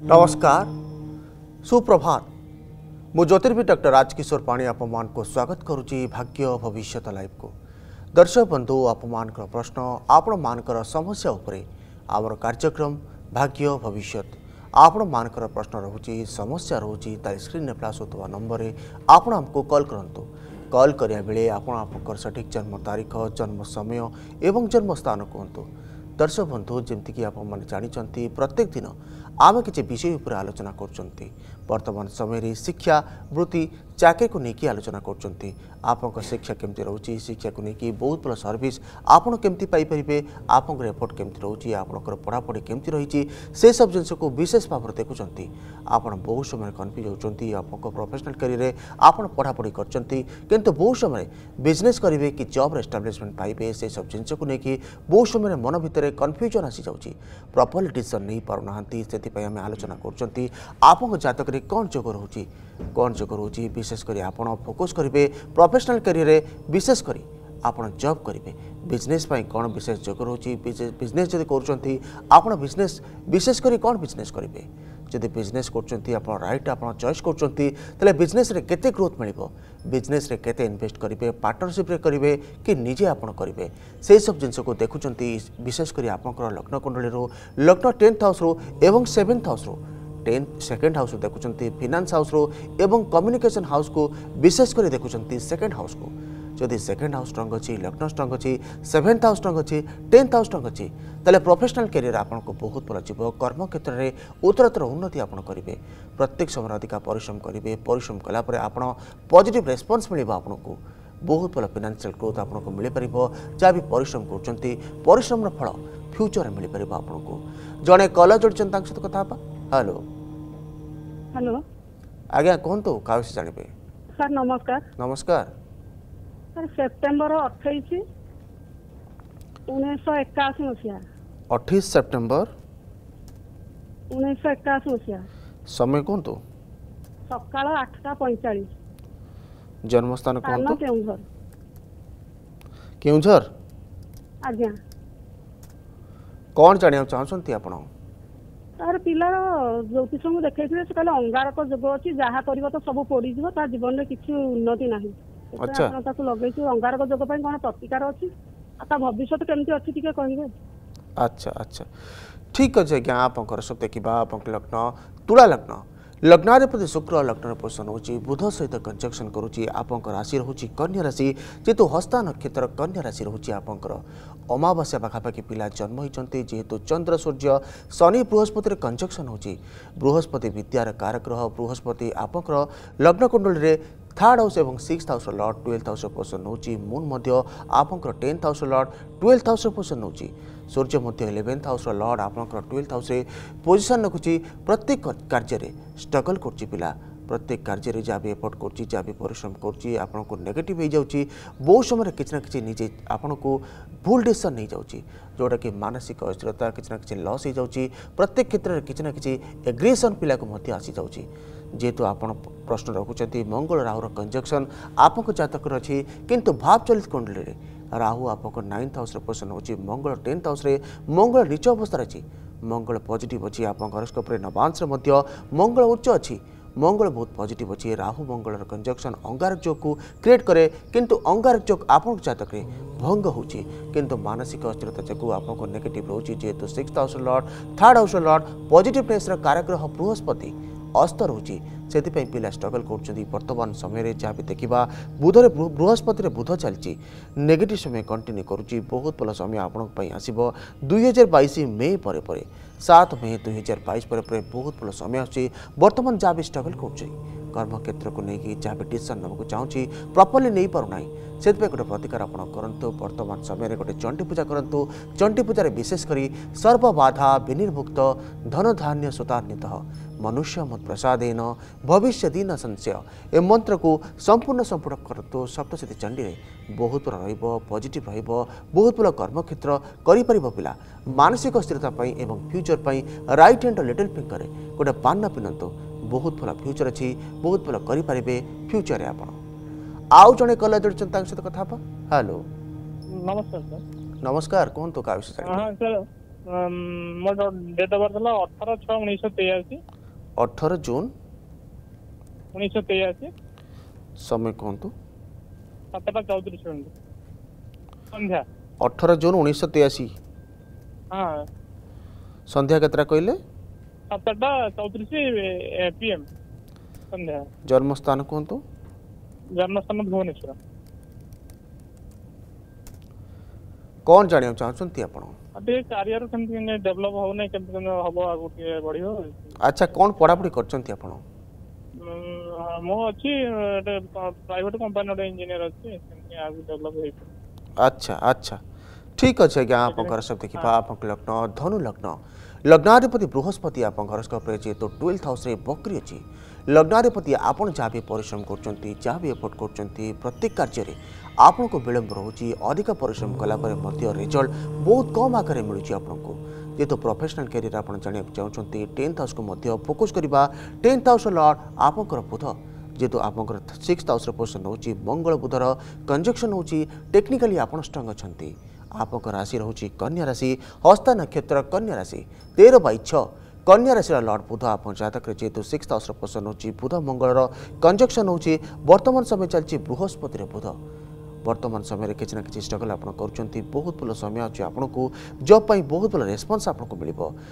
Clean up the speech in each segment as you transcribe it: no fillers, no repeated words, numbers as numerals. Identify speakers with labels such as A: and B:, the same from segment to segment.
A: नमस्कार सुप्रभात मु ज्योतिर्विद डॉक्टर राजकिशोर पाणी आपमान को स्वागत करुच्ची भाग्य भविष्य लाइव को। दर्शक बंधु आपमान प्रश्न आपण मानकर समस्या उपरे आमर कार्यक्रम भाग्य भविष्य आपण मानकर प्रश्न रोचे समस्या रोचे तार स्क्रीन फ्लाश होता नंबर रे आपण हमको कॉल करंतु। कॉल करिया बेले आपण आपनकर सठिक जन्म तारीख जन्म समय एवं जन्म स्थान कहतु। दर्शक बंधु जमती कि आप जानी प्रत्येक दिन आम किसी विषय उपर आलोचना कर वर्तमान समय शिक्षा वृत्ति चाकरी को लेकिन आलोचना कर आपंक शिक्षा केमती रोची शिक्षा को लेकिन बहुत भल सर्विस आपड़ केमती पाइपर आपंकर एफर्ट केमती रोची आपंकर पढ़ापढ़ी केमती रही से सब जिनस को विशेष भाव में देखुं आप बहुत समय कन्फ्यूज होती आप प्रोफेशनल करियर आप पढ़ापढ़ी कर बहुत समय बिजनेस करेंगे कि जॉब एस्टाब्लिशमेंट पाइबे से सब जिनस को लेकिन बहुत समय मन भितर कन्फ्यूजन आसी जाऊँगी प्रॉपर डिसीजन नहीं पारना से आम आलोचना कर आप जातक कौन जोग रोचे कौन जोग रोचे विशेषकर आप फोकस करेंगे प्रोफेशनल करियर विशेष करी आप जॉब करेंगे बिजनेस कौन विशेष जोग रोचे बिजनेस जब कर बिजनेस विशेषकर कौन बिजनेस करेंगे जदि बिजनेस कर राइट आप चॉइस कर बिजनेस रे केते ग्रोथ मिल बिजनेस रे केते इन्वेस्ट करेंगे पार्टनरशिप रे करेंगे कि निजे आप करेंगे से सब जिनस को देखुं विशेषकर आपंकर लग्न कुंडली लग्न 10th हाउस रो एवं 7th हाउस रो 2nd हाउस देखुं फिनान्स हाउस रो एवं कम्युनिकेशन हाउस को विशेषकर देखुं 2nd हाउस को जदि 2nd हाउस स्ट्रंग अच्छी लग्न स्ट्रंग अच्छी 7th हाउस स्ट्रंग अच्छी 10th हाउस स्ट्रंग अच्छी ताले प्रोफेशनल कैरियर आपको बहुत भल जीव कर्म क्षेत्र में उत्तरोत्तर उन्नति आप करेंगे प्रत्येक समय अधिक परिश्रम करेंगे परिश्रम कलापर आप पॉजिटिव रेस्पॉन्स मिल आपको बहुत भल फाइनेंशियल ग्रोथ आपको मिल पार जहाँ भी परिश्रम कर परिश्रम फल फ्यूचर मिल पार आपको जड़े कल जोड़ी सहित कथा हेलो
B: हेलो
A: आज्ञा कहतु क्या जानवे
B: सर नमस्कार
A: नमस्कार
B: सर सेप्टेम्बर 28 1981 मसीहा
A: 28 सेप्टेम्बर
B: 1981 मसीहा
A: समय कहतु
B: सकाल 8:45
A: जन्मस्थान कहतु
B: केउंझर
A: केउंझर
B: आज्ञा
A: कौन जानिया चाहछंती आपण
B: तार पिलार ज्योतिष को देखते से कहले अंगारक जोग अच्छी जहाँ कर तो सब पड़ी ता जीवन में किसी उन्नति ना
A: अच्छा
B: लगे अंगारक जोग कौन प्रतिकार अच्छी भविष्य केमती अच्छी टी कहे
A: अच्छा अच्छा ठीक अच्छे आज्ञा आप सब देखा आप लग्न तुला लग्न लग्नाधिपति शुक्र लग्न पोषण हो बुध सहित कंजक्शन करुच्ची आप राशि रोचे कन्या राशि जेहेतु हस्ता नक्षत्र कन्या राशि रोचे आपंकर अमावास्या पाखापाखि पिला जन्म होती जेहेतु चंद्र सूर्य शनि बृहस्पति कंजक्शन हो बृहस्पति विद्यार कारग्रह बृहस्पति आपंकर लग्न कुंडली 3rd हाउस और 6th house lord 12th house पोषण हो मून आपंकर 10th house lord 12th house पोषण हो सूर्य मध्य 11th हाउस लॉर्ड आपंकर 12th हाउस पोजिशन रखुची प्रत्येक कार्य स्ट्रगल कर पिला प्रत्येक कार्य जहाँ भी एफर्ट कर जहाँ भी परिश्रम कर नेगेटिव हो जाऊँगी बहुत समय किसी ना कि निजे आपन को भूल डिसीजन नहीं जाऊँगी जोटा कि मानसिक अस्थिरता किसी ना कि लॉस हो जाऊँगी प्रत्येक क्षेत्र में किसी ना कि एग्रेसन पिला को आसी जाऊँगी जेहेतु आप प्रश्न रखुंट मंगल राहुर कंजक्शन आपको जातक अच्छी किंतु भाव चलित कुंडली राहु आपको 9th हाउस पोषण हो मंगल 10th हाउस मंगल नीच अवस्था अच्छी मंगल पॉजिटिव अच्छी आप हॉरोस्कोप नवांश मंगल उच्च अच्छी मंगल बहुत पॉजिटिव अच्छी राहु मंगल कंजक्शन अंगारक जोग को क्रिएट करे किंतु अंगारक जोग आप जातक भंग होची किंतु मानसिक अस्थिरता जो आपको नेगेटिव रोचे जेहेतु 6th house lord 3rd house lord positiveness कारग्रह बृहस्पति अस्त रोचे से पिला स्ट्रगल कर समय जहाँ भी देखा बुधरे बृहस्पति बुध चलती नेगेटिव समय कंटिन्यू करुच्ची बहुत भल समय आपण आसो 2022 मे पर 7 मे 2022 पर बहुत भल समय आसी बर्तमान जहाँ भी स्ट्रगल कर्म क्षेत्र को लेकिन जहाँ भी डिसीजन नाक चाहूँगी प्रॉपर्ली नहीं पारना से गोटे प्रतिकार आप करूँ वर्तमान समय गोटे चंडी पूजा करूँ चंडी पूजा विशेषकर सर्वबाधा विनिर्मुक्त धन धान्य सुतान्वित मनुष्य मत प्रसादेन भविष्य दिन संशय ए मंत्र को संपूर्ण संपूर्ण करूँ सप्तशती चंडी में बहुत पूरा पॉजिटिव बहुत भल कर्म क्षेत्र पिला मानसिक स्थिरता एवं future right hand little finger गोटे पान पिंधु बहुत भल फ्यूचर अच्छी बहुत भल करेंगे फ्यूचर आप आउ जड़े कल जोड़ी सहित कथा हेलो
C: नमस्कार सर
A: नमस्कार कहतु क्या विषय
C: हाँ सर मोर डेट ऑफ बर्थ 18/6/1983
A: 18 जून
C: 1983
A: समय कहतु
C: 7:34 मिनिट संध्या
A: 18 जून 1983
C: हाँ
A: संध्या केतरा कहले
C: 7:34 PM संध्या
A: जन्म स्थान कहतु
C: जन्मस्थान भुवनेश्वर
A: कौन जानिया चाहछंती आपण
C: अभी करियर केमती डेवलप हो नै केमती हबो आगु के बढ़ियो
A: अच्छा कौन पढ़ापढ़ी करछंती आपण
C: मो अछि प्राइवेट कंपनी रे इंजीनियर अछि केमती आगु डेवलप होई
A: अच्छा अच्छा ठीक अच्छे आज्ञा आपंकर सब देखिबा आपंक लग्न धनु लग्न लग्नाधिपति बृहस्पति आपंक हॉरोस्कोप रे जे तो 12th हाउस रे बकरी अछि लग्नाधिपति आपण जहाँ भी परिश्रम करचंती जहाँ भी एफर्ट करचंती प्रत्येक कार्य रे आपन को विलंब रोची अधिक परिश्रम कला परे मध्य रिजल्ट बहुत कम आकार मिलुची आपन को जेतो प्रोफेशनल कैरियर आपन जानिया चाहचंती 10th हाउस को मध्य फोकस करबा 10th हाउस लॉर्ड आपनकर बुध जेतो आपनकर 6th हाउस रे पोजिशन होची मंगल बुधर कंजक्शन होची टेक्निकली आपन स्ट्रांग अछंती आपनकर राशि रहउची कन्या राशि हस्ता नक्षत्र कन्या राशि 13/6 कन्या राशि लॉर्ड बुध आप जातक जेहेतु 6th हाउस रे पोजिशन होची बुध मंगलर कंजक्शन होची वर्तमान समय चलची बृहस्पति रे बुध वर्तमान समय किसी ना कि स्ट्रगल आप बहुत भल समय अच्छे आपको जॉब पर बहुत भल रेस्पन्स आपको मिल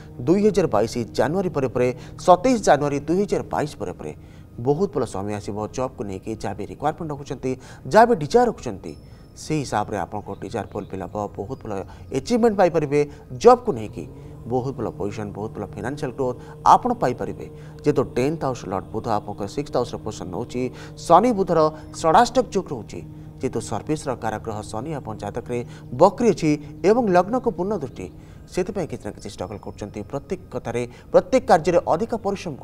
A: 2022 जनवरी पर 27 जनवरी 2022 पर बहुत भल समय आसो जॉब को लेकिन जहाँ भी रिक्वायरमेंट रखुच्च जहाँ भी डिजायर रखुच्च से हिसाब से आपको डिजायर फुलफिल हम बहुत भल अचिवमेंट पाइपर जॉब को लेकिन बहुत भल पोजिशन बहुत भल फाइनेंशियल ग्रोथ आप जेहेतु 10th हाउस लॉर्ड बुध आप 6th हाउस पोजिशन होची शनि बुधर षडाष्टक जोग रोचे जेहेतु सर्विस काराग्रह शनि आप जातक बकरी अच्छी एवं लग्न को पूर्ण दृष्टि से किसी ना कि स्ट्रगल कर प्रत्येक कथार प्रत्येक कार्य अधिक परिश्रम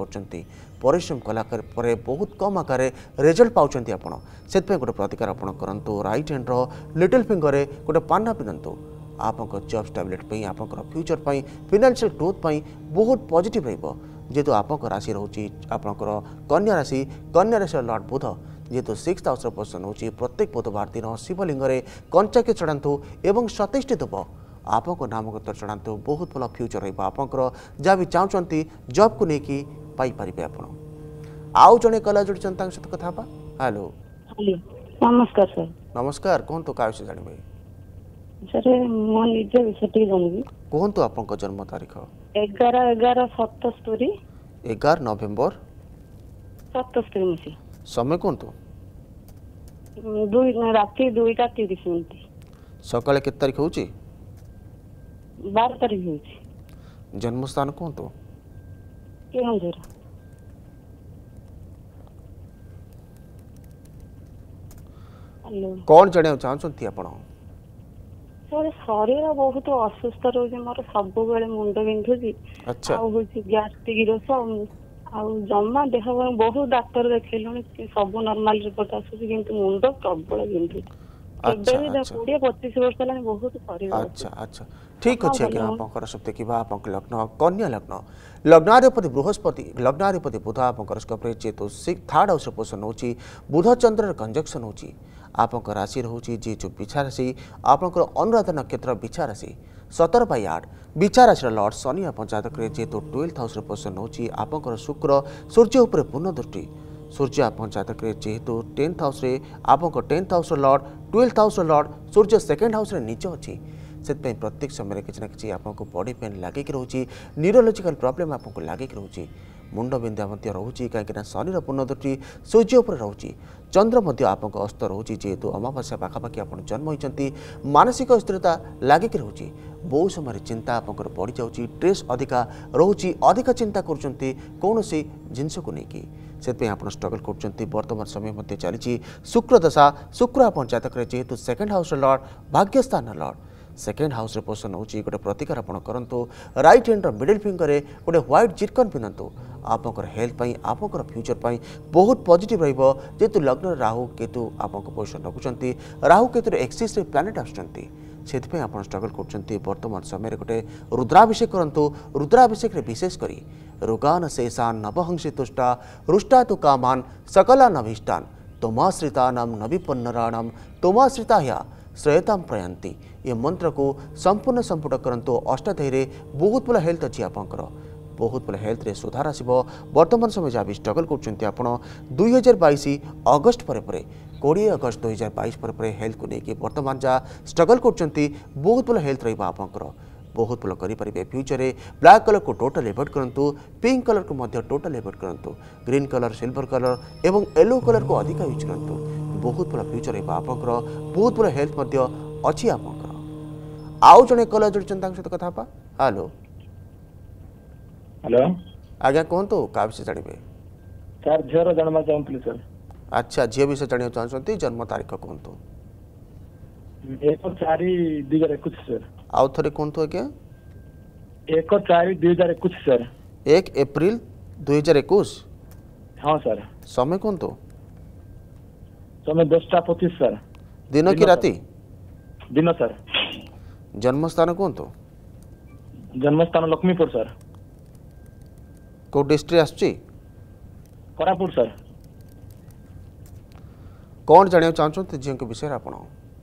A: कर कलाकार बहुत कम आकार रिजल्ट पाँच आपड़ से गोटे प्रतिकार आप करूँ राइट हैंड लिटिल फिंगर गोटे पाना पिंधतु आप जॉब स्टेबिलिटी आप फ्यूचर फाइनेंशियल ग्रोथ बहुत पॉजिटिव जेहेतु आप राशि रोचे आपंकर कन्या राशि लॉर्ड बुध जेहेतु 6th हाउस पोजिशन होची प्रत्येक बुधवार दिन शिवलिंग कंचा के चढ़ातु एवं 27 दुब आप नामगत चढ़ातु बहुत भल फ्यूचर रहा जहाँ भी चाहते जॉब को लेकिन पाइपर आप आउ जड़े कला जोड़ी सहित कथा हेलो
B: नमस्कार सर
A: नमस्कार कहतु क्या विषय जानवे
B: सर मो निज विषय जानवी
A: कहतु आप जन्म तारीख
B: 11/11/77
A: 11 नवेम्बर
B: 77 मसीहा
A: समय कहतु
B: राति 2:30
A: सकाଳେ केତେ तारीख होची
B: 12 तारीख होची
A: जन्म स्थान कहतु
B: केहंझर हेलो
A: कौन जानिया चाहछंती आपण
B: सर शरीर बहुत असुस्थ रोज मोर सब बेले मुंड बिंधुची
A: अच्छा
B: आ होची गैस्ट्रिक रोस आ जमा देह बहुत डाक्टर देखिलुनी सब नॉर्मल रिपोर्ट आसुची किंतु मुंड प्रबल बिंधुची
A: अच्छा
B: अच्छा 20-25 वर्ष लानी बहुत शरीर
A: अच्छा अच्छा ठीक अच्छे कि आपंकर सब देखा आप लग्न कन्या लग्न लग्नाधिपति बृहस्पति लग्नाधिपति बुध आपंकर स्कोप्रे जेहेतु 3rd हाउस पोजिशन होची बुध चंद्र कंजक्शन होची आपंक राशि रोचे जी जो बिछा राशि आपंकर अनुराधा नक्षत्र बिछा राशि 17/8 बिछा राशि लॉर्ड शनि आप जातक जेहेतु 12th हाउस पोजिशन होची आपंकर शुक्र सूर्य उपर पूर्ण दृष्टि सूर्य आप जातक जेहेतु 10th हाउस आपंक 10th house lord 12th house lord Surya 2nd house नीच अच्छी से प्रत्येक समय किसी ना कि आपको बॉडी पेन लगे रोचे न्यूरोलॉजिकल प्रॉब्लम आपको लगे रोचे मुंड बिंधा रोचे कहीं शनि पूर्ण दृष्टि सूर्य उपर रोचे चंद्र आप अस्त रोचे जेहेतु अमावास्या पाखापाखि आप जन्म होती मानसिक अस्थिरता लगे रोचे बहुत समय चिंता आप बढ़ी जाऊँगी स्ट्रेस अधिका रोचे अधिक चिंता कौन सी जिनस को लेकिन से आप स्ट्रगल कर वर्तमान समय चली शुक्र दशा शुक्र आप जातक जेहेतु 2nd हाउस लॉर्ड भाग्यस्थान लॉर्ड 2nd हाउस पोजिशन होची गोटे प्रतिकार आप करूँ राइट हैंड मिडिल फिंगर गोटे व्हाइट जिरकन पिंधतु आपंकर हेल्थ आपंकर फ्यूचर बहुत पॉजिटिव जेहेतु लग्न राहु केतु आप पोजिशन रखुच्च राहु केतु एक्सिस प्लानेट आसुच्च से आप स्ट्रगल कर वर्तमान समय गोटे रुद्राभिषेक करूँ रुद्राभिषेक विशेषकर रोगान शेषान नवहंसी तुष्टा रुष्टा तो कामान सकला नभीष्टान तोमाश्रितानाम नविपन्नराणाम तोमाश्रिता श्रेयताम प्रयांति ये मंत्र को संपूर्ण संपुट करंतु अष्टाध्यायी बहुत भल हेल्थ अच्छी आपंकर बहुत भल हेल्थ रे सुधार आसो बर्तमान समय जहाँ भी स्ट्रगल कर 2022 अगस्ट पर 20 अगस्त 2022 पर हेल्थ को लेकिन बर्तमान जहाँ स्ट्रगल कर बहुत भल हेल्थ रहा बहुत भल करेंगे फ्यूचर रे ब्लैक कलर को टोटल एवॉइड करूँ पिंक कलर को टोटल एवॉइड करूँ ग्रीन कलर सिल्वर कलर एवं येलो कलर को अधिक यूज करूँ बहुत भल फ्यूचर रहा बहुत भल हेल्थ अच्छी आपंकर आउ जड़े कलर जोड़ते सहित कथा हेलो
D: हेलो
A: आज्ञा कहतु क्या विषय जानवे
D: सर झीर जानवा चाहूँगी सर
A: अच्छा झील विषय जानवा चाहते जन्म तारीख कहतु
D: 1/4/2021 सर
A: आउ थे कहतु आज्ञा
D: 1/4/2021 सर
A: 1 एप्रिल 2021
D: हाँ सर
A: समय कहतु
D: समय 10:25 सर
A: दिन कि राति
D: दिन सर
A: जन्म स्थान कहतु
D: जन्मस्थान लक्ष्मीपुर सर
A: कौ डिस्ट्रिक्ट आसुची
D: कोरापुट सर
A: कौन जाना चाहते झील के विषय आप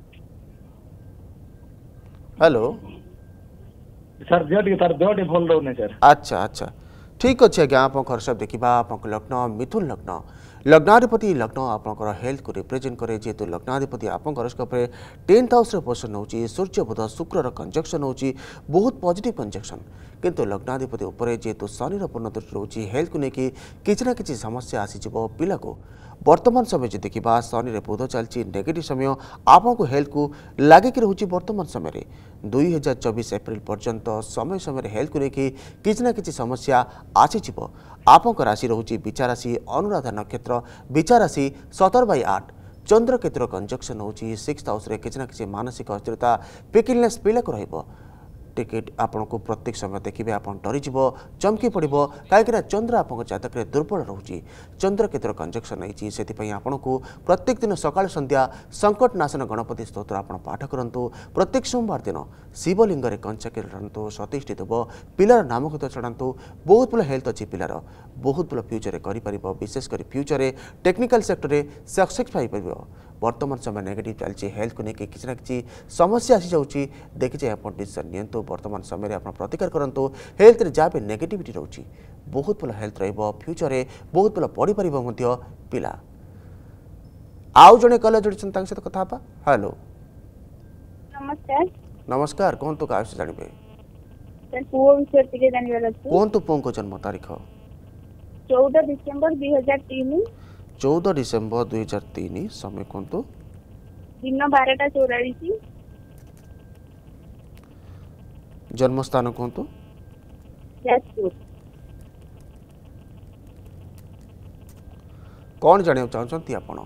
A: हेलो
D: सर देह भल रोने सर
A: अच्छा अच्छा ठीक अच्छे आज्ञा आप सब देखा आप लग्न मिथुन लग्न लग्नाधिपति लग्न आपंकर हेल्थ को रिप्रेजेंट करे जेहेतु लग्नाधिपति आपंकर 10th हाउस पोजिशन हो सूर्य बुध शुक्र कंजक्शन हो बहुत पॉजिटिव कंजक्शन किंतु लग्नाधिपति उपर जेहेतु शनि पूर्ण दृष्टि रोचे हेल्थ को लेकिन किसी ना कि समस्या आसीज पिला को वर्तमान समय जो देखा शनि बुध चलती नेगेटिव समय आपन को हेल्थ को लगिक रोचे वर्तमान समय 2024 एप्रिल पर्यंत समय समय हेल्थ को लेकिन किसी ना कि समस्या आसीज आपंक राशि रोचे विचार राशि अनुराधा नक्षत्र विचार राशि 17/8 चंद्र केतुर कंजक्शन हो 6th हाउस किसी ना कि मानसिक अस्थिरता पिकिलनेस पिला को रहिबो टिकेट आपन को प्रत्येक समय देखिए आप डरीज चमकी पड़ो कहीं चंद्र आप जातक दुर्बल रोचे चंद्र केतुर कंजक्शन नहीं से आपन को प्रत्येक दिन सकाल संध्या संकट नाशन गणपति स्तोत्र आप पाठ करूँ प्रत्येक सोमवार दिन शिवलिंग में कंचा चढ़ातु सतीष्टि दुब पिलार नामकत चढ़ातु बहुत भल हेल्थ अच्छी पिलार बहुत भल फ्यूचर कर विशेषकर फ्यूचर में टेक्निकल सेक्टर में सक्सेस पाइपर वर्तमान समय नेगेटिव चलती हेल्थ को लेकिन किसी ना कि समस्या आसी जाऊँगी देखी जाए आप डिसीजन नियंतु वर्तमान समय आप प्रतिकार करूँ हेल्थ रे जहाँ भी नेगेटिविटी रोचे बहुत भल हेल्थ फ्यूचर में बहुत भल पढ़ी पार पिला आउ जड़े कल जोड़ी सहित कथा हेलो
E: नमस्कार
A: नमस्कार कहतु क्या विषय जानवे कहतु पुओं को जन्म तारीख
E: 14 डिसेम्बर 2003
A: 14 डिसेम्बर 2003 समय कहतु
E: दिन 12:44
A: जन्मस्थान कहतु
E: जाजपुर
A: कौन जाना चाहते आपण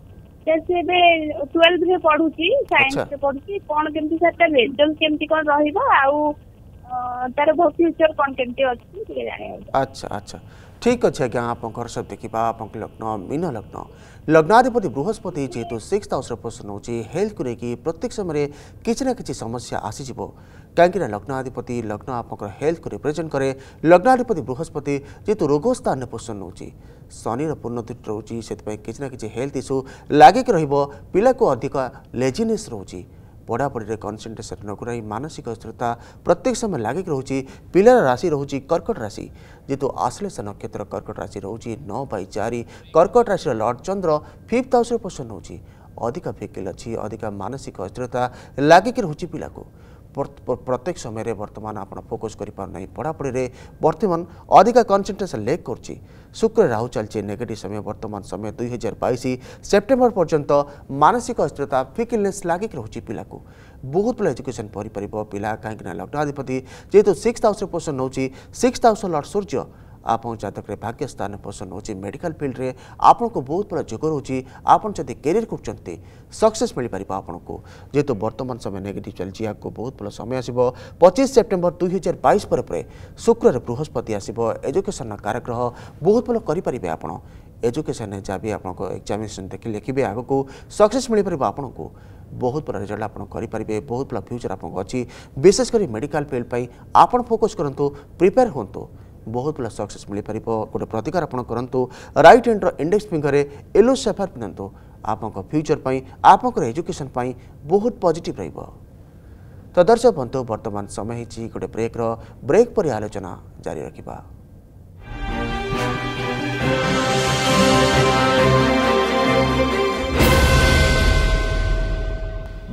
E: से 12 रे पढुची साइंस रे पढुची कोन केमती सर रिजल्ट केमती कोन रहिबो आउ तार फ्यूचर कोन केमती अछि के जाने
A: अच्छा अच्छा ठीक अच्छे आज्ञा आप सब देखा आप लग्न मीन लग्न लग्नाधिपति बृहस्पति जेहेतु 6th हाउस पोजिशन हो हेल्थ को लेकिन प्रत्येक समय किसी ना कि समस्या आसीज कहीं लग्नाधिपति लग्न आप हेल्थ को रिप्रेजेंट करे लग्नाधिपति बृहस्पति जेहेतु रोग स्थान पोजिशन हो शनि पूर्ण दृष्टि रोचे से किसी ना कि हेल्थ इश्यू लगिक पिला को अधिक लेजिनेस रोचे पढ़ापढ़ी में कनसेंट्रेशन न कराई मानसिक अस्थिरता प्रत्येक समय लगिक रोचे पिलार राशि रोचे कर्कट राशि जेहेतु आश्लेष नक्षत्र कर्कट राशि रोचे 9/4 कर्कट राशि लॉर्ड चंद्र 5th हाउस पोजिशन हो अधिक फिकिल अच्छी अधिक मानसिक अस्थिरता लगिक रोचे पिला को प्रत्येक समय वर्तमान आप फोकस करें पढ़ापढ़ी में वर्तमान अधिक कनसेंट्रेशन लेक कर शुक्र राहु चलती नेगेटिव समय वर्तमान समय 2022 सेप्टेम्बर पर्यंत मानसिक अस्थिरता फिकिलनेस लगिक रोचे पिला को बहुत भल एजुकेशन पढ़ी पिला कहीं लग्नाधिपति जेहेतु 6th हाउस पोजिशन हो 6th हाउस लॉर्ड सूर्य आप जातक भाग्य स्थान पोषण हो मेडिकल फील्ड रे आपन को बहुत बड़ा जोग रोचे आपन जदि कैरियर करते सक्सेस मिल पार आपन को जेहेतु वर्तमान समय नेगेटिव चलती आपको बहुत भल समय आसो 25 सेप्टेम्बर 2022 पर शुक्र बृहस्पति आसो एजुकेशन कारग्रह बहुत भल करेंगे आपड़ एजुकेशन जहाँ भी आपको एग्जामिनेशन देखिए लिखे आग को सक्सेस मिल पार आपन को बहुत बड़ा रिजल्ट आप करेंगे बहुत भल फ्यूचर आपको अच्छी विशेषकर मेडिकल फील्ड पर आपन फोकस करूँ प्रिपेयर हूँ बहुत भल सक्सेस मिल पार गोटे प्रतिकार आप करूँ right hand index finger yellow sapphire पिंधु आप फ्यूचर पर आप एजुकेशन पर बहुत पॉजिटिव रहिबो। तो दर्शक बंधु वर्तमान समय गोटे ब्रेक पर आलोचना जारी रखा।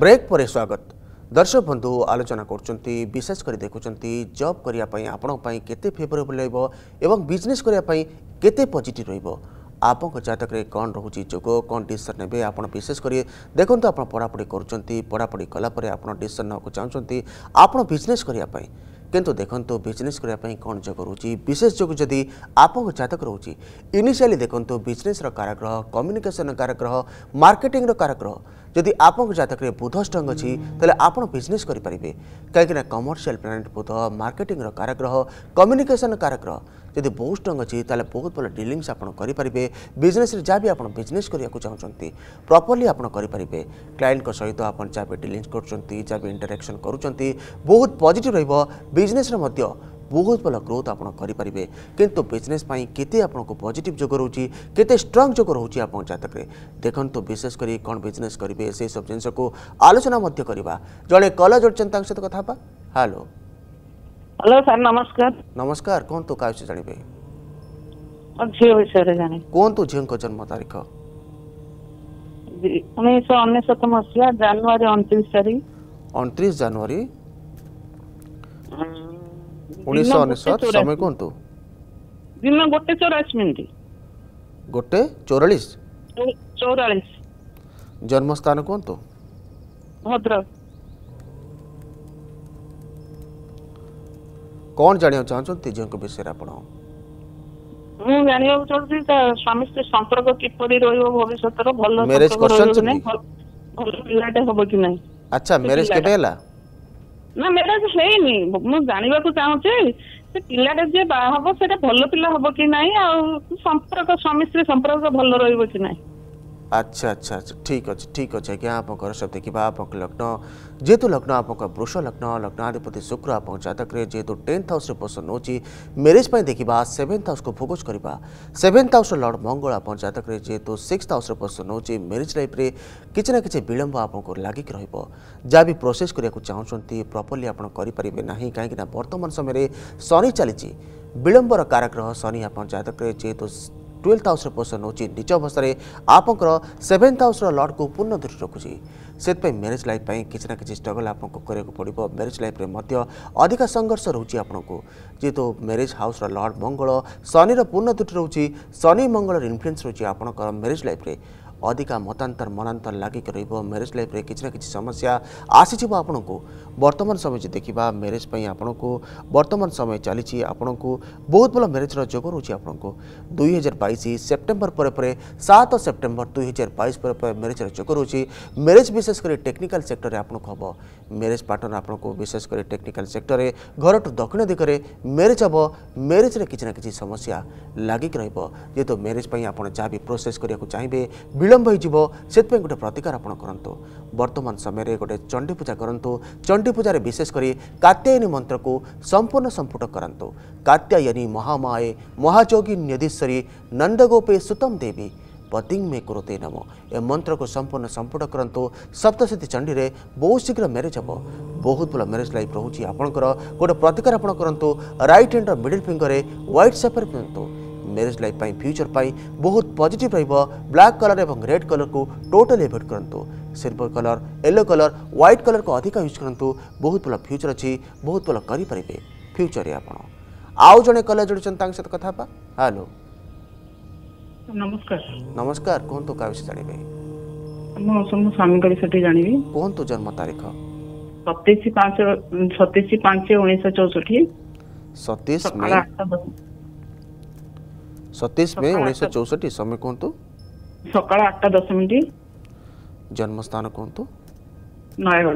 A: ब्रेक पर स्वागत। दर्शक बंधु आलोचना करछंती विशेषकर देखुंती जॉब करिया पई आपण पई केते फेवरेबल रहइबो एवं बिजनेस करिया पई केते पॉजिटिव रहइबो आपन जातक रे कोन रहउची जोगो कोन डिसीजन नेबे आपण विशेष करी देखंतु आपण पढापढी करछंती पढापढी कला परे आपण डिसीजन नको चाहछंती आपण बिजनेस करिया पई किंतु देखंतु बिजनेस करिया पई कोन जोग रहउची विशेष जोग जदी आपन जातक रहउची इनिशियली देखंतु बिजनेस रो कारग्रह कम्युनिकेशन रो कारग्रह मार्केटिंग रो कारग्रह जदि आपन जातक रे बुध स्ट्रंग अछि तले आपन बिजनेस करि परिबे काहेकि कमर्शियल प्लानेट बुध मार्केटिंग रो कारग्रह कम्युनिकेशन कारग्रह जदि बहुत स्ट्रंग अछि तले बहुत भल डीलिंग्स आपन करि परिबे बिजनेस रे जाबि आपन बिजनेस करिया को चाहउचंती प्रॉपर्ली आपन करि परिबे क्लाइंट को सहित आपन जाबि डीलिंग्स करचंती जाबि इंटरेक्शन करूचंती बहुत पॉजिटिव रहइबो बिजनेस रे मध्य बहुत भल ग्रोथ आपन करि परिबे किंतु बिजनेस पई केते आपन को पॉजिटिव जोग रहउची केते स्ट्रांग जोग रहउची आपन जातक रे देखंतु विशेष करी कोन बिजनेस करिवे से सब जिंस को आलोचना मध्य करबा जळे कला जोडचंता सहित कथा बा हेलो
F: हेलो सर नमस्कार
A: नमस्कार कोन तो काहे से जानिबे
F: झियो विषय जाने
A: कोन तो झियो को जन्म तारीख
F: 1999 मसिया जनवरी 29 तारीख
A: 29 जनवरी 1999 समय कोन तो
F: दिन 1:84
A: गोटे 44 जन्म स्थान कोन तो
F: भद्रक
A: कौन जानिया चाहछंती जो विषय आपण
F: मु जानिया चाहती स्वामी से संपर्क किपरि रहइबो भविष्यत रो भलो
A: मैरिज करछन
F: भलो पिलाटे होबो कि नै
A: अच्छा मैरिज केबे हला
F: ना मैरिज हेनी मु जानिबा को चाहूचे से पिलाटे जे बा हबो सेटा भलो पिला हबो कि नै आ संपर्क स्वामी से संपर्क भलो रहइबो कि नै
A: अच्छा अच्छा अच्छा ठीक अच्छे क्या आप सब देखा आप लग्न जेहेतु लग्न आप वृष लग्न लग्नाधिपति शुक्र आप जातक जेहेतु 10th हाउस पोषण होची मैरिज पर देखा 7th हाउस को फोकस करवा 7th हाउस लॉर्ड मंगल आप जातक जेहेतु 6th हाउस पोषण होची मैरिज लाइफ रे किछि ना किछि विलंब आपको लागिक रहिबो जहाँ भी प्रोसेस करिया को चाहछंती प्रॉपर्ली आपण करि परिबे नाही काहे कि वर्तमान समय शनि चली विलंबर कारग्रह शनि आप जातक जेहेतु 12th हाउस पोषण होची निच अवस्था आपंकर 7th हाउस लॉर्ड को पूर्ण दृष्टि रखुची से मैरिज लाइफ किसी ना कि स्ट्रगल आपको करने पड़ो मैरिज लाइफ रे अधिक संघर्ष रोचे आपको जेहेतु marriage house lord Mangal Shani पूर्ण दृष्टि रोचे शनि मंगल इन्फ्लुएंस रोचे आपंकर मैरिज लाइफ रे अधिका मतांतर मनांतर लागिक रहिबो मैरिज लाइफ रे किछि ना किछि समस्या आसीजिबो आपनको वर्तमान समय जे देखिबा मैरिज पई आपनको वर्तमान समय चलीछि आपनको बहुत भलो मैरिज रो जोग रोछि आपनको 2022 सेप्टेम्बर परे 7 सेप्टेम्बर 2022 परे मैरिज रो जोग रोछि मैरिज विशेष करे टेक्निकल सेक्टर रे आपनको हबो मैरिज पार्टनर आपनको विशेष करे टेक्निकल सेक्टर रे घर टू दक्षिण दिग रे मैरिज हबो मैरिज रे किछि ना किछि समस्या लागिक रहिबो जेतो मैरिज पई आपण जा भी प्रोसेस करिया को चाहिबे विलंब से गोटे प्रतिकार आपण करंतु वर्तमान समय गोटे चंडी पूजा करंतु चंडी पूजा विशेष करी कात्यायनी मंत्र को संपूर्ण संपुट करंतु कात्यायनी महामाये महाजोगी न्यधीश्वरी नंदगोपे सुतम देवी पतिंग में कुरुते नमो ए मंत्र को संपूर्ण संपुट करंतु सप्तशती चंडी रे बहुत शीघ्र मैरिज हम बहुत भल मैरिज लाइफ रोची आपणकर गोटे प्रतिकार आपण करंतु राइट हैंड मिडिल फिंगर रे व्हाइट सेपर पिंतु मैरिज लाइफ पाई फ्यूचर पाई बहुत पॉजिटिव रहिबो ब्लैक कलर एवं रेड कलर को टोटली एवॉइड करंतु silver colour yellow colour white colour को अधिक यूज करंतु बहुत भल फ्यूचर अछि बहुत भल करि परिबे फ्यूचर रे आपण आउ जने कलर जोडछन तांग सहित कथा बा हेलो
F: नमस्कार
A: नमस्कार कोन तो का विषय जानिबे
F: हम सम स्वामी करी सटी जानिबी
A: कोन तो जन्म तारीख 27 में 1964 समय कौन तो
F: सकाळ 8:10 मिनिट
A: जन्म स्थान कौन तो
F: नयगढ़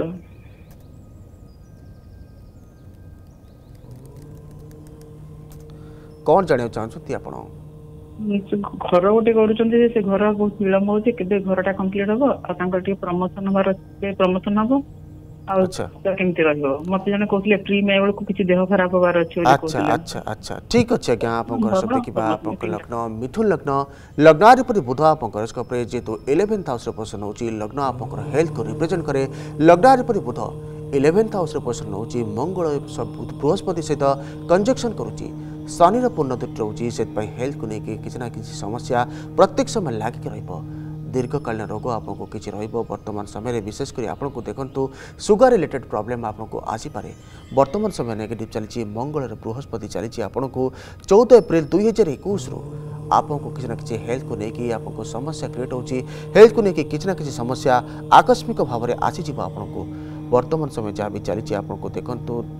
A: कौन जानिया चाहछती आपण
F: घर गोटे करूछन्ती से घर बहुत विलंब होछि केबे घरटा कंप्लीट हबो आ तांकर टी प्रमोशन हबार प्रमोशन हबो
A: अच्छा
F: केमती रहबो मते जने कहले प्री मे बेल को किछि देह खराब होबार अछि
A: अच्छा अच्छा अच्छा ठीक अछि क्या आपन घर सब देखिबा आपन लग्न मिथुन लग्न लग्नाधिपति बुध आपन घर स्कोप रे जेतु 11th हाउस रे पोषण होछि लग्न आपन हेल्थ को रिप्रेजेंट करे लग्नाधिपति बुध 11th हाउस रे पोषण होछि मंगल सब बृहस्पति सहित कंजक्शन करूछि शनि पूर्ण दृष्टि रोचे से हेल्थ को लेकिन किसी ना किसी समस्या प्रत्येक समय लागिक रहिबो दीर्घकालीन रोग आपको किसी वर्तमान समय विशेषकर आपको देखो सुगर रिलेटेड प्रॉब्लम आपको आसीपे वर्तमान समय नेगेटिव चली मंगल बृहस्पति चली आपको 14 एप्रिल 2021 रु आपको किसी ना किसी हेल्थ को लेकिन आपको समस्या क्रिएट होची हेल्थ को लेकिन किसी ना किसी समस्या आकस्मिक भाव में आसीज आपको वर्तमान समय जहाँ भी चली आपको देखो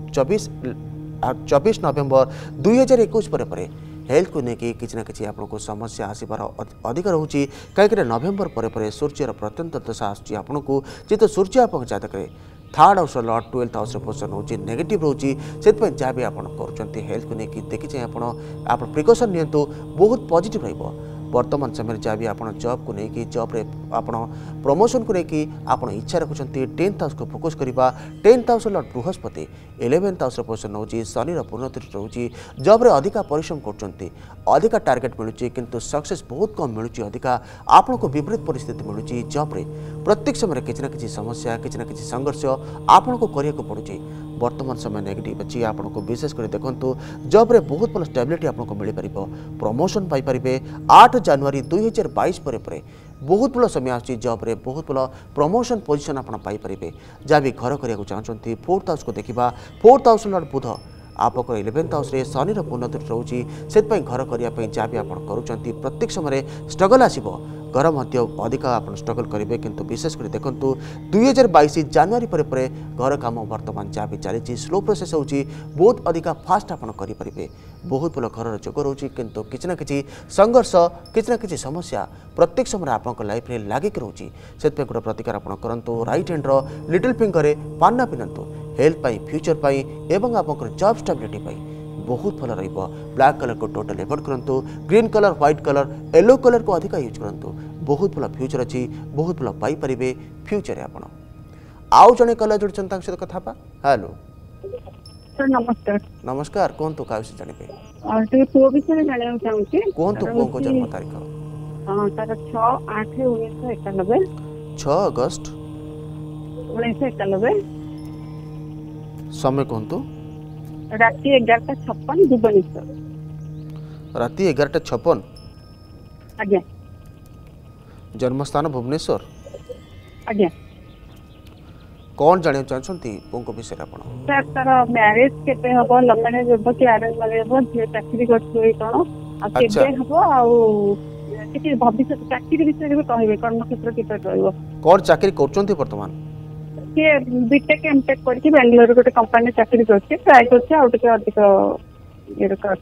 A: 24 नवेम्बर 2021 पर हेल्थ को लेकिन किसी ना किसी आपको समस्या आसबार अधिक रोचे कहीं नवेम्बर पर सूर्यर प्रत्यंत दशा आपको जेहेतु सूर्य आप जातक third house lord 12th house position होची नेगेटिव रोची से जहाँ भी आप कर हेल्थ को लेकिन देखी चाहिए आप प्रिकॉशन नियंतु बहुत पॉजिटिव रहिबो वर्तमान समय जहाँ भी आप जॉब को लेकिन जॉब रे आप प्रमोशन को लेकिन आप इच्छा रखुंट 10th हाउस को फोकस करवा 10th house lord Brihaspati 11th house position होची शनि पूर्णति रोचे जॉब रे अधिका परिश्रम कर अधिका टार्गेट मिलूँ किंतु सक्सेस बहुत कम मिलूँ अधिका आपको विपरीत परिस्थिति मिलूँ जॉब रे प्रत्येक समय किसी ना किसी समस्या किसी ना किसी संघर्ष आपको करने पड़ुଛି वर्तमान समय नेगेटिव अच्छी आपको विशेषकर देखो जॉब रे बहुत भल स्टेबिलिटी आपको मिल पार प्रमोशन पाइपर 8 जनवरी 2022 पर बहुत भल समय आसी जॉब रे बहुत भल प्रमोशन पोजिशन आप पाइपर जहाँ भी घर करने चाहते 4th हाउस को देखा 4th हाउस लॉर्ड बुध आपको 11th हाउस रे शनि पूर्णति रोचे से घर करने जहाँ भी आप करुँच प्रत्येक समय स्ट्रगल आसो घर मध्य अधिक आप स्ट्रगल करेंगे किंतु विशेषकर देखो 2022 जनवरी पर घर काम वर्तमान जहाँ भी चली स्लो प्रोसेस होची बहुत अधिक फास्ट आप करेंगे बहुत भल घर जोग रोचे किंतु किसी ना किसी संघर्ष किसी ना किसी समस्या प्रत्येक समय आप लाइफ में लगिक रोचे से गोटे प्रतिकार आप करूँ राइट हैंड लिटिल फिंगर पाना पिंधु हेल्थ पाई फ्यूचर पाई एवं आप जॉब स्टेबिलिटी पाई बहुत भल रहिबो ब्लैक कलर को टोटल एवॉइड करंतु green colour white colour yellow colour को अधिक यूज करंतु बहुत भल फ्यूचर अच्छी बहुत भल पाई परिबे फ्यूचर आपण आउ जने कलर जोडछन तांग सहित कथा पा हेलो
B: सर नमस्कार
A: नमस्कार कोन तो का विषय जानिबे
B: और ते पो विषय जानिया चाहूची
A: कोन तो को जन्म तारीख
B: हां तार 6/8/1991
A: 6 अगस्त
B: 1991
A: समय कोन तो
B: राति 11:56 भुवनेश्वर
A: राति 11:56
B: आज्ञा
A: जन्मस्थान भुवनेश्वर
B: आज्ञा
A: कौन जानिया चाहछंती पोंको विषय आपण
B: सर तार मैरिज केते हबो लमने जब कि अरेंज मैरिज हबो जे चाकरी करछोई कोन आ केते हबो आ किछि भविष्य चाकरी विषय रे कहबे कर्म क्षेत्र केते रहइबो
A: कोन चाकरी करछंती वर्तमान
B: के बीटेक एमटेक करके बेंगलुरु गोटे कंपनी चाकरी करछे ट्राई करछे आ टिके अधिक ये कर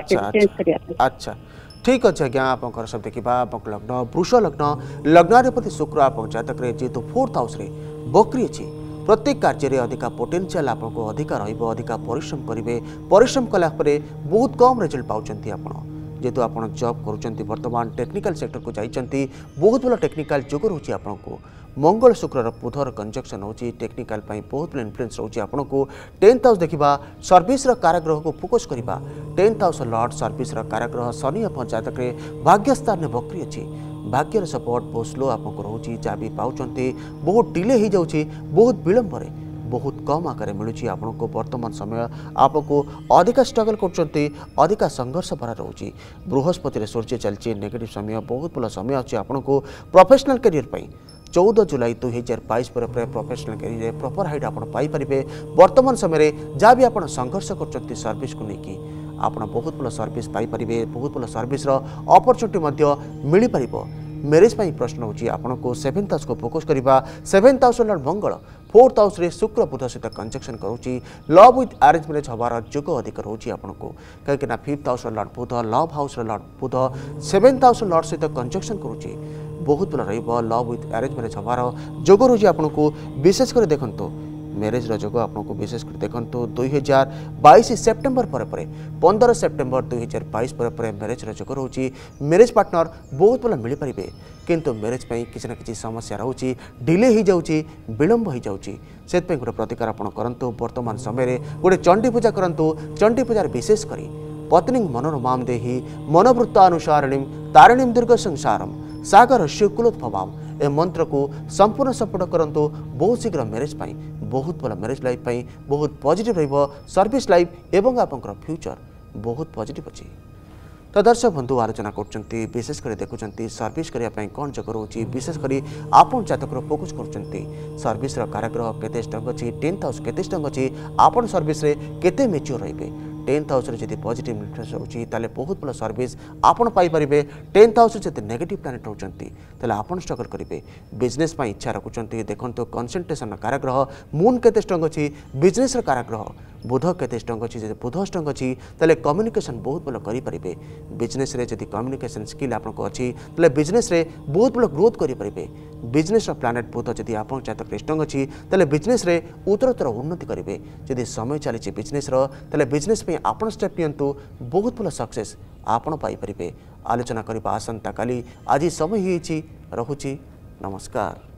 A: अच्छा ठीक अच्छे आज्ञा आप सब देखा आप लग्न वृष लग्न लग्नाधिपति शुक्र आप जातक जेहेतु 4th हाउस रे बकरी अच्छी प्रत्येक कार्य अधिका पोटेंशियल आपको अधिका अधिका परिश्रम करेंगे परिश्रम कलापर बहुत कम रिजल्ट पाँच आप जेहेतु आप जॉब करुँच वर्तमान टेक्निकल सेक्टर को जाइए बहुत भल टेक्निकल जोग रोचे आपको मंगल शुक्र बुधर कंजक्शन होची टेक्निकल बहुत भल इन्फ्लुएंस रोचे आपको 10th हाउस देखा सर्विस कारागृह को फोकस करवा 10th हाउस लॉर्ड सर्विस कारागृह शनि आप जातक भाग्य स्थान में बकरी अच्छी भाग्यर सपोर्ट बहुत स्लो आपको रोचे जहाँ भी पाँच बहुत डिले हो जाऊँगी बहुत विलंब बहुत कम आकार मिलूँ आपको वर्तमान समय आपको अधिका स्ट्रगल कर संघर्ष भरा रोचे बृहस्पति सूर्य चलती नेगेटिव समय बहुत भल समय आपको प्रोफेशनल करियर 14 जुलाई 2022 पर प्रोफेशनल करियर प्रॉपर हाइट आप पाइपर वर्तमान समय जहाँ भी आप संघर्ष कर सर्विस को लेकिन आप बहुत भल सर्विस पाइपर बहुत भल सर्विस अपरचुनिटी मिल पार मैरिज प्रश्न होची आपको 7th हाउस को फोकस करवा 7th हाउस लॉर्ड मंगल 4th हाउस रे शुक्र बुध सहित कंजक्शन करुँची लव विथ अरेंज मैरिज हबार जोग अधिक रोचे आपको कहीं 5th house lord Budh love house lord Budh 7th house lord सहित कंजक्शन करुँची बहुत भल लव विथ अरेंज मैरिज हबार जोग रोचे आपको विशेषकर देखो मैरिज जोग आपको विशेषकर देखो 2022 सेप्टेम्बर पर 15 सेप्टेम्बर 2022 पर मैरिज जोग रोचे मैरिज पार्टनर बहुत भल मिल पारे किंतु मैरिज किसी ना किसी समस्या रोचे डिले हो जाऊँगी विलंब हो जाऊँगी से गोटे प्रतिकार आप करूँ वर्तमान समय गोटे चंडी पूजा करूँ चंडी पूजार विशेष कर पत्नी मनोरमां देहि मनोवृत्तानुसारिणी तारिणीं दुर्ग संसारम सागर कुलोद्भवाम ए मंत्र को संपूर्ण सपोर्ट करूँ बहुत शीघ्र मैरिज बहुत भल मैरिज लाइफ बहुत पॉजिटिव सर्विस लाइफ एवं आप फ्यूचर बहुत पॉजिटिव अच्छी तो दर्शक बंधु आलोचना करछंती विशेष कर देखुछंती सर्विस करिया पई कोन जग रहउची विशेष करी आपन जातक फोकस करछंती सर्विस रो काराग्रह केते स्ट्रंग अछि 10th हाउस केते स्ट्रंग अछि आपन सर्विस रे केते मैच्योर रहिबे 10th हाउस रे जदि पॉजिटिव इन्फ्लुएंस होची ताले बहुत बड़ सर्विस आपन पाई परिबे 10th हाउस जदि नेगेटिव प्लैनेट होचंती ताले आपन स्ट्रगल करिवे बिजनेस पई इच्छा रखुचंती देखंतो कंसंट्रेशन काराग्रह मून केते स्ट्रंग अछि बिजनेस रो काराग्रह बुध केते स्ट्रंग अछि जदि बुध स्ट्रंग अछि ताले कम्युनिकेशन बहुत बड़ करि परिबे बिजनेस रे जदि कम्युनिकेशन स्किल आपन को अछि ताले बिजनेस रे बहुत बड़ ग्रोथ करि परिबे बिजनेस रो प्लैनेट बुध जदि आपन जातक स्ट्रंग अछि ताले बिजनेस रे उत्तरोत्तर उन्नति करिवे जदि समय चली बिजनेस रो ताले बिजनेस पे आपन स्टेप नियंतु बहुत बड़ सक्सेस आपन पाई परिबे आलोचना करबा आसंता काली आज समय हिची रहुची नमस्कार।